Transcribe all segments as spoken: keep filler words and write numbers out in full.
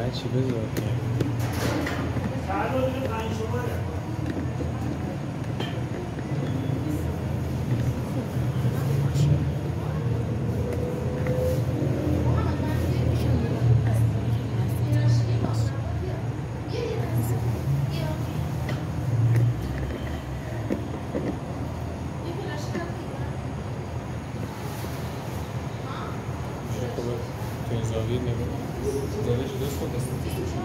هرچی بذار زاویه نگاه زاویه شده است خود است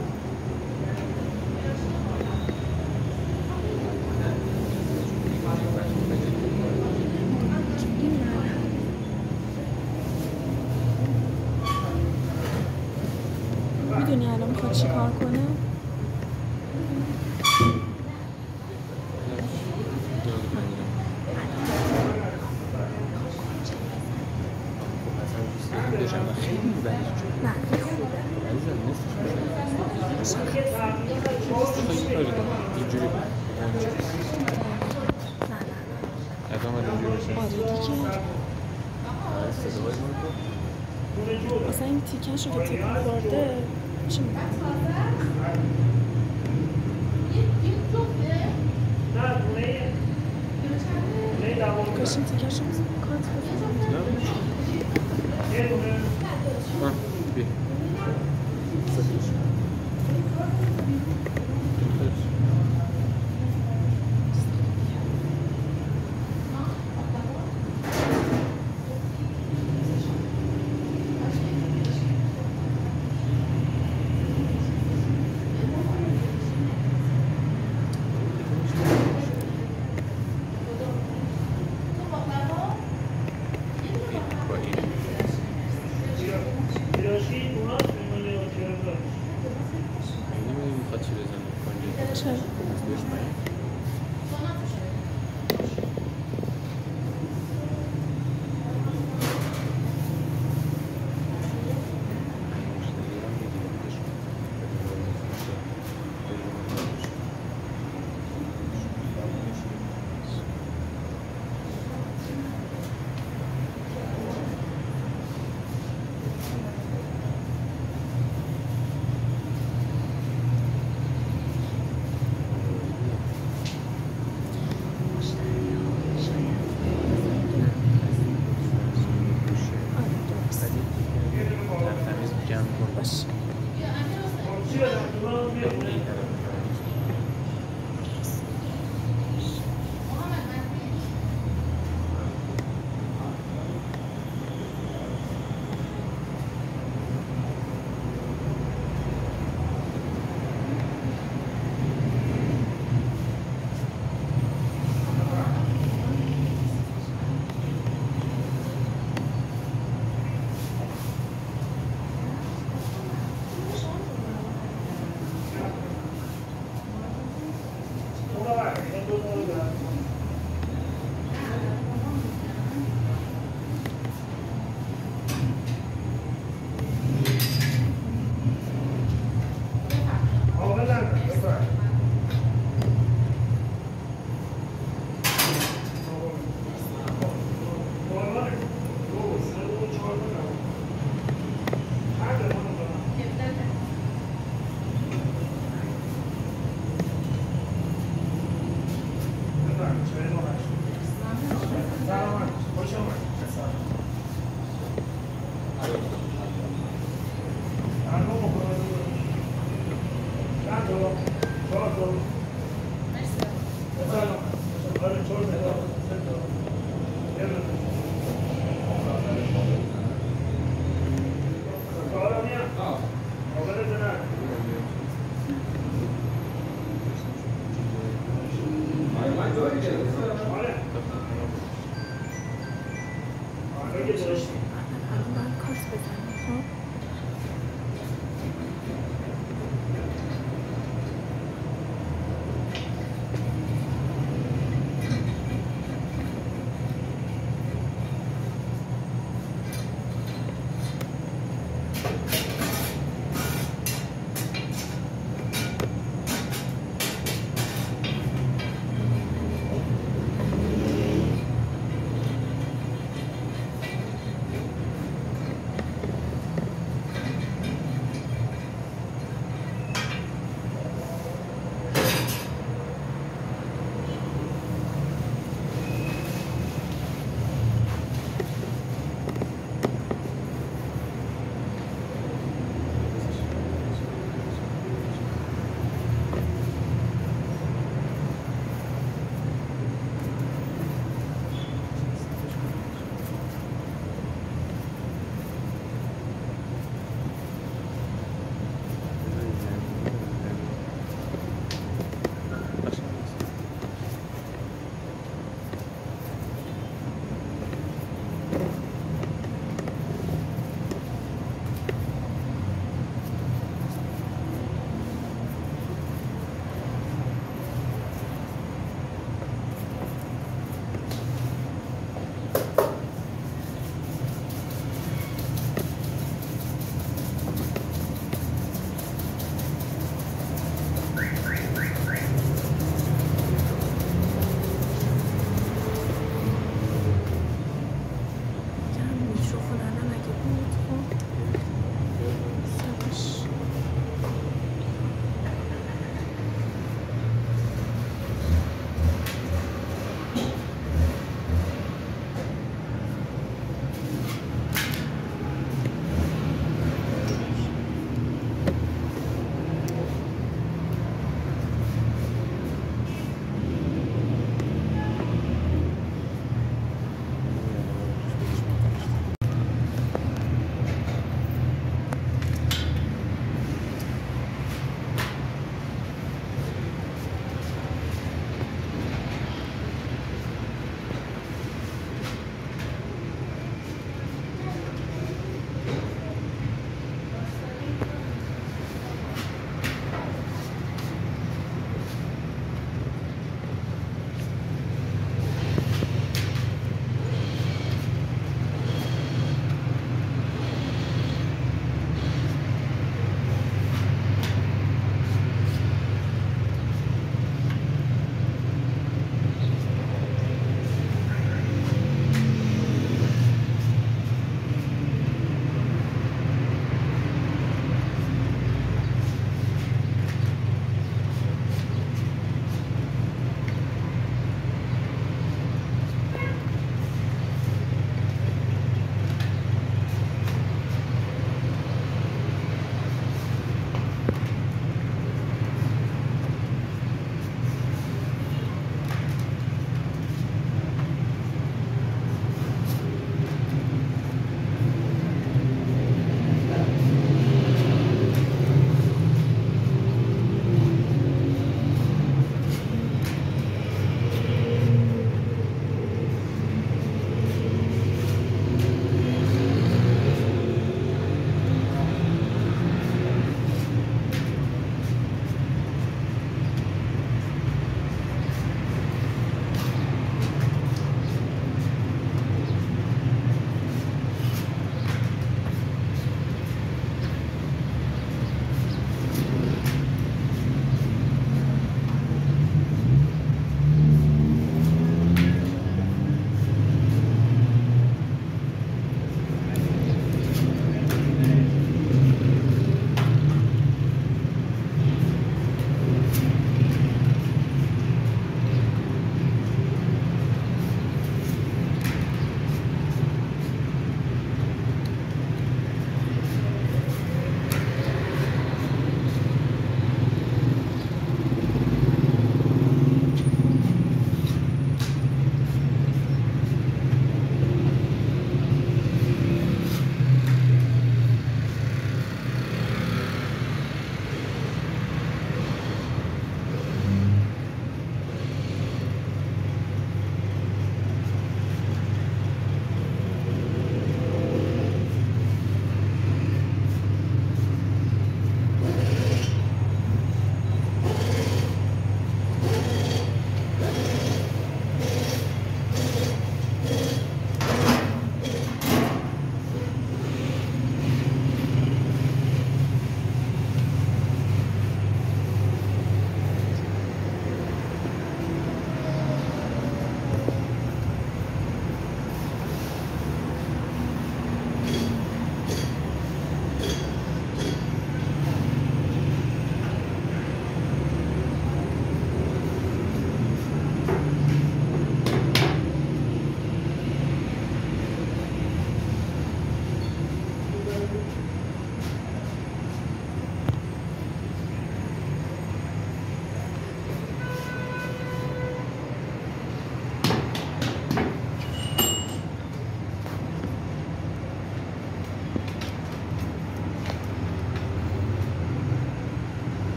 میدونی الان میخواد چی کار کنه؟ مثلا این تیکش رو که تیکون خورده چی میکنه؟ کاش این تیکش رو کات بزنم بی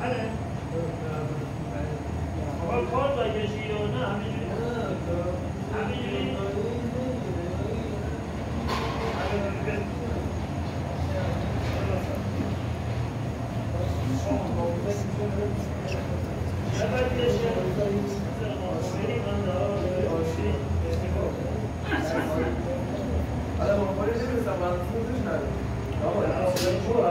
بله آقا کار بکشی یا نه همینجوری همینجوری حالا ما خواهی نمیستم من فروش ندارم آقا این چوه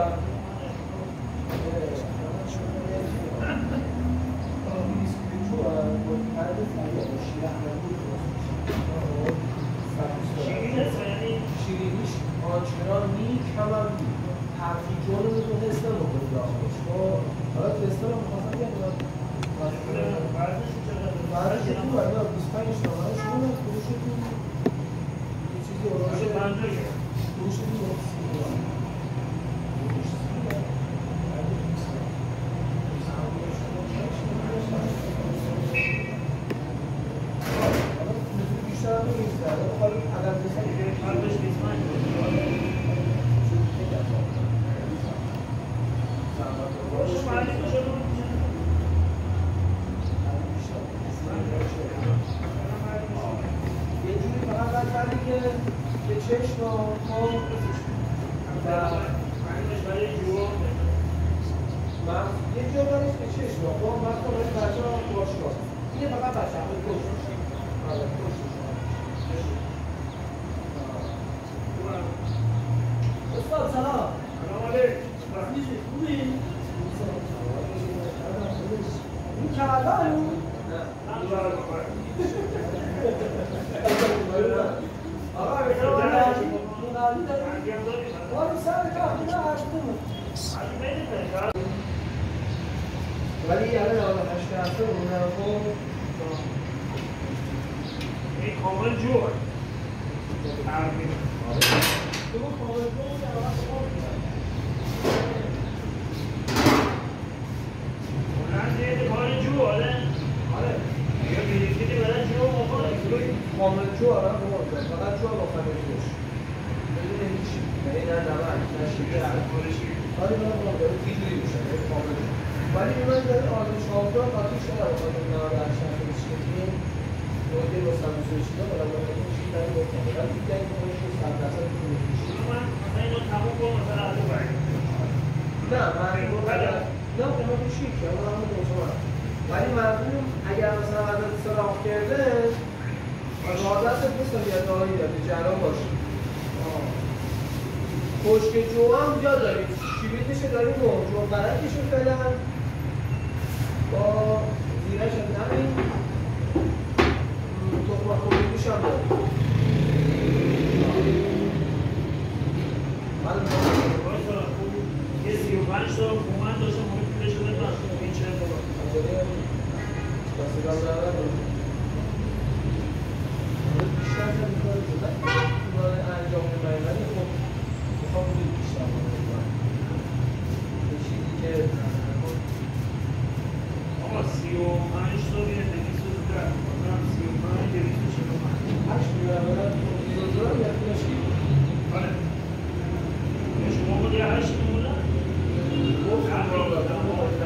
شیرینیش آنچنان نیک هم هم حرفی جون رو تو تست نمکنی داخلش حالا تست رو میخواستم بیاد بعدش رو تو باید بیست و پنج نامه شما فروش تو یه چیزی اوراش فروش تو بیشتر هم نیست حالا عدد بسید یه جوری فقط باید کردی که به چشم و خب و من یه جا دارست به چشم و خب من تو باید بچه ها باشگاه اینه فقط بچه همه پشتش آره پشتش استاد سلام سلام علیکم خوبی؟ این کردن؟ آقا بکنم باری سر کار کنه هشتون ولی یعنی آقا هشت هفته اونه رو این کامل جور ترمیم تو کامل جور که آقا اونم کار جو آره آره یه بیلیفیدی برای جو بکنه کامل جو آره بمانده فقط جو با فنیدوش بدون هیچ یعنی نه نمک نه شیره آره نه بمانده تیجوری میشه کامل جو ولی من داره آرد شامدار قطیش نداره بخواهد این نهار درشن کنی شکلی نوعی رستم سوشیده باید باید این داری بکنه ولی دیگه این کنش رو صد درصد کنی میشه من مثلا اینو تموم کنم مثلا از اون باید نه من نه قیمت شیکه اون همه دوزه من ولی مردم اگر مثلا عدد سراغ کرده عادت بسن یه داری داری جرام باشه پشک جو هم جا داریم شیریتش داریم و جو قرقش فعلا با زیرش هم نمیم تخمه خوبیش هم داریم یه سی و پنج تا کومن داشته محیط پیده شده داشت این چه دارم بسیدم دارم بیشتر هم میکنه شده ایمان انجام نمایی ولی خب میخوام بودید بیشتر کنم یه چیزی که آقا سی و پنج تا بیه دویست و در سی و پنج دویست و چهل و پنج هشت میگرم برم دیزوزورم یا کنشکی آره شما بود یه هشت نمونه گفتم را دادم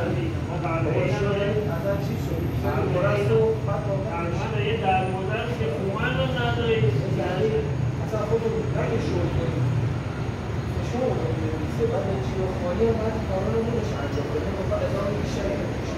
اصلا چی شد؟ تقریبا یه در مدر که کومن رو ندارید اصلا خود رو نگه شد کنید شما رو بنویسه بعد چی رو خواهی هم بعد کارا رو نمیشه انجام بده بخواه ازان بیشتری نمیشه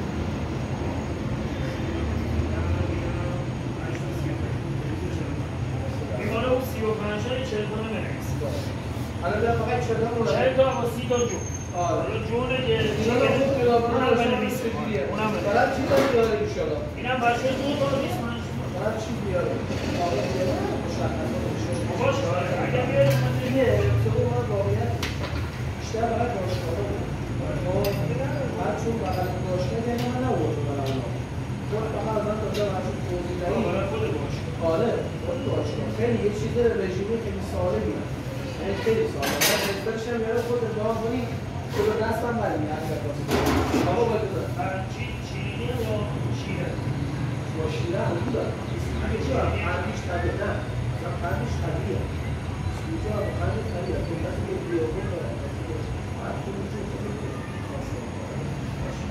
میمانه اون سی و پنج های چهل تا نمیرس الان دارم فقط چهل تا مونه چهل تا با سی تا جو حالا جونه که اینا رو خوب خیابانه رو بنویسه دیگه فقط چی داری بیاره ایشالا اینم بچه دو تا بیست پنج فقط چی بیاره آقای بیاره مشخصه بشه باشه اگر بیاره اینه ارتباط من واقعیت بیشتر برای داشتگاه بود بعد چون بقیل داشتگاه یعنی من نبودم برای اونا چون فقط از من داشتم هرچون توضیح دهی برای خود باشه آره خود داشتگاه خیلی یه چیز رژیمی خیلی ساله بیدم یعنی خیلی ساله من بسترش هم یاره خود ادعا کنی که به دستم بریم یه حضرت باسید آقا باید بزن چینی یا شیره؟ با شیره هم بودن قندیش طبیعه نه اصلا قندیش طبیعه سوزه هم قندیش طبیعه که کسی که بیابون داره هر چون چون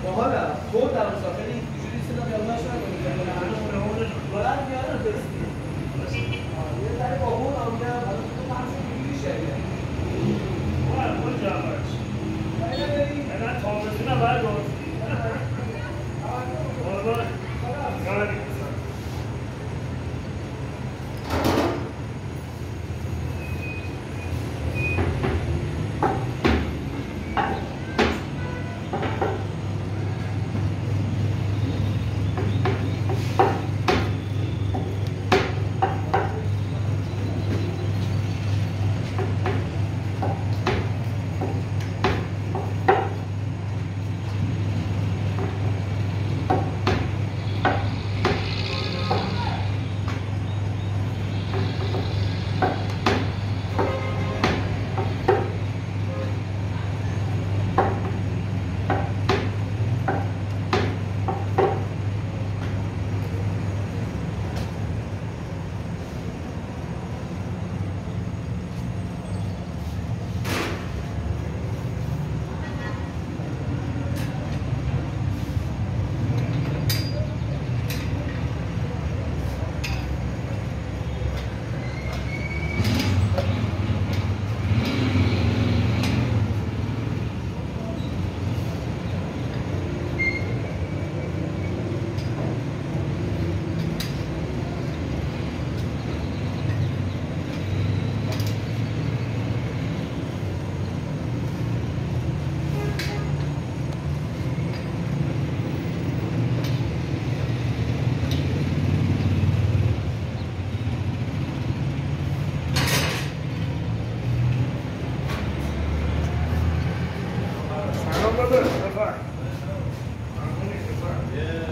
تو در مسافر این جوری سنا یادداشت نکنید که اون اون بلند میاره درستی یه ذره با اون آمده حالا تو فرض اینجوری شده وای اون جاش انا تابستون بعد گفتی بابا کاری سلام داداش بفرم. Yeah.